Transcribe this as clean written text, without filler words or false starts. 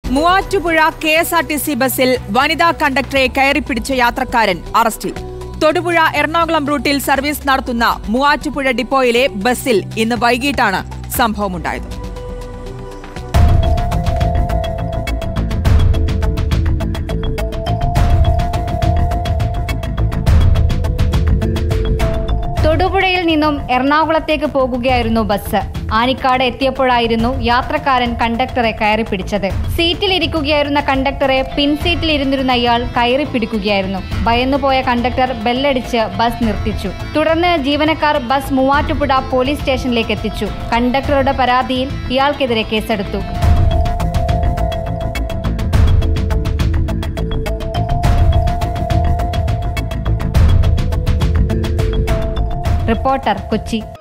Muvattupuzha KSRTC ബസിൽ വനിതാ കണ്ടക്ടറെ കയറിപ്പിടിച്ച യാത്രക്കാരൻ അറസ്റ്റിൽ. തൊടുപുഴ എറണാകുളം റൂട്ടിൽ സർവീസ് നടത്തുന്ന മൂവാറ്റുപുഴ ഡിപ്പോയിലെ ബസിൽ ഇന്ന് വൈകിട്ടാണ് സംഭവമുണ്ടായത്. തൊടുപുഴയിൽ നിന്നും എറണാകുളത്തേക്ക് പോകുകയായിരുന്നു ബസ്. ആനിക്കാട് എത്തിയപ്പോഴായിരുന്നു യാത്രക്കാരൻ കണ്ടക്ടറെ കയറിപ്പിടിച്ചത്. സീറ്റിലിരിക്കുകയായിരുന്ന കണ്ടക്ടറെ പിൻസീറ്റിൽ ഇരുന്നിരുന്ന ഇയാൾ കയറിപ്പിടിക്കുകയായിരുന്നു. ഭയന്നുപോയ കണ്ടക്ടർ ബെല്ലടിച്ച് ബസ് നിർത്തിച്ചു. തുടർന്ന് ജീവനക്കാർ ബസ് മൂവാറ്റുപുഴ പോലീസ് സ്റ്റേഷനിലേക്ക് എത്തിച്ചു. കണ്ടക്ടറുടെ പരാതിയിൽ ഇയാൾക്കെതിരെ കേസെടുത്തു. റിപ്പോർട്ടർ, കൊച്ചി.